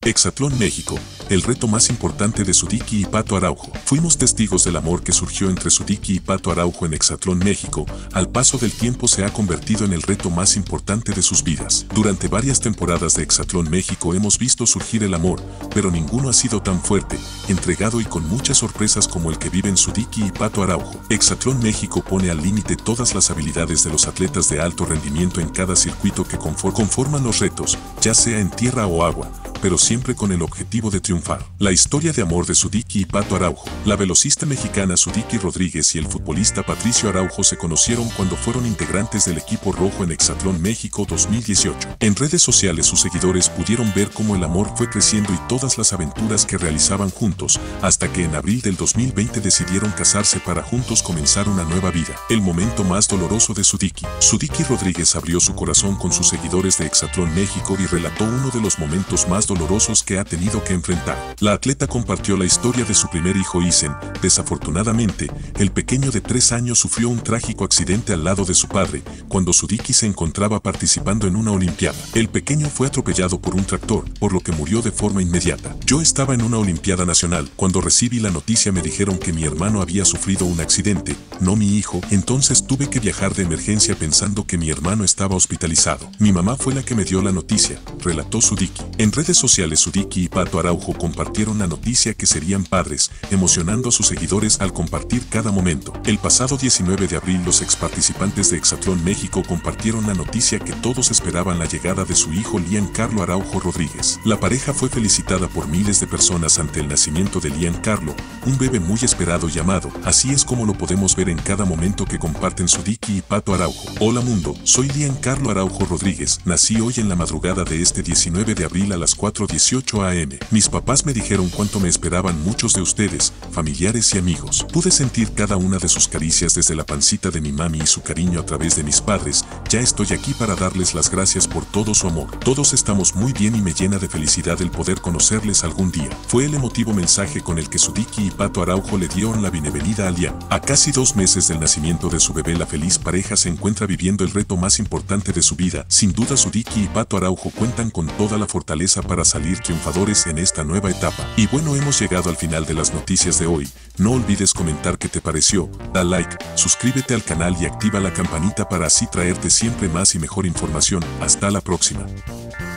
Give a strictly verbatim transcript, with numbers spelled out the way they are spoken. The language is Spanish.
Hexatlón México, el reto más importante de Sudiki y Pato Araujo. Fuimos testigos del amor que surgió entre Sudiki y Pato Araujo en Hexatlón México. Al paso del tiempo se ha convertido en el reto más importante de sus vidas. Durante varias temporadas de Hexatlón México hemos visto surgir el amor, pero ninguno ha sido tan fuerte, entregado y con muchas sorpresas como el que viven Sudiki y Pato Araujo. Hexatlón México pone al límite todas las habilidades de los atletas de alto rendimiento en cada circuito que conforman los retos, ya sea en tierra o agua, pero siempre con el objetivo de triunfar. La historia de amor de Sudiki y Pato Araujo. La velocista mexicana Sudiki Rodríguez y el futbolista Patricio Araujo se conocieron cuando fueron integrantes del equipo rojo en Hexatlón México dos mil dieciocho. En redes sociales sus seguidores pudieron ver cómo el amor fue creciendo y todas las aventuras que realizaban juntos, hasta que en abril del dos mil veinte decidieron casarse para juntos comenzar una nueva vida. El momento más doloroso de Sudiki. Sudiki Rodríguez abrió su corazón con sus seguidores de Hexatlón México y relató uno de los momentos más dolorosos que ha tenido que enfrentar. La atleta compartió la historia de su primer hijo Isen. Desafortunadamente, el pequeño de tres años sufrió un trágico accidente al lado de su padre, cuando Sudiki se encontraba participando en una olimpiada. El pequeño fue atropellado por un tractor, por lo que murió de forma inmediata. Yo estaba en una olimpiada nacional. Cuando recibí la noticia me dijeron que mi hermano había sufrido un accidente, no mi hijo, entonces tuve que viajar de emergencia pensando que mi hermano estaba hospitalizado. Mi mamá fue la que me dio la noticia, relató Sudiki. En redes sociales Sudiki y Pato Araujo compartieron la noticia que serían padres, emocionando a sus seguidores al compartir cada momento. El pasado diecinueve de abril los ex participantes de Hexatlón México compartieron la noticia que todos esperaban la llegada de su hijo Lian Carlo Araujo Rodríguez. La pareja fue felicitada por miles de personas ante el nacimiento de Lian Carlo, un bebé muy esperado y amado. Así es como lo podemos ver en cada momento que comparten Sudiki y Pato Araujo. Hola mundo, soy Lian Carlo Araujo Rodríguez. Nací hoy en la madrugada de este diecinueve de abril a las cuatro dieciocho a eme Mis papás me dijeron cuánto me esperaban muchos de ustedes, familiares y amigos. Pude sentir cada una de sus caricias desde la pancita de mi mami y su cariño a través de mis padres. Ya estoy aquí para darles las gracias por todo su amor. Todos estamos muy bien y me llena de felicidad el poder conocerles algún día. Fue el emotivo mensaje con el que Sudiki y Pato Araujo le dieron la bienvenida a Lian. A casi dos meses del nacimiento de su bebé, la feliz pareja se encuentra viviendo el reto más importante de su vida. Sin duda Sudiki y Pato Araujo cuentan con toda la fortaleza para salir triunfadores en esta nueva etapa. Y bueno, hemos llegado al final de las noticias de hoy. No olvides comentar qué te pareció, da like, suscríbete al canal y activa la campanita para así traerte siempre más y mejor información. Hasta la próxima.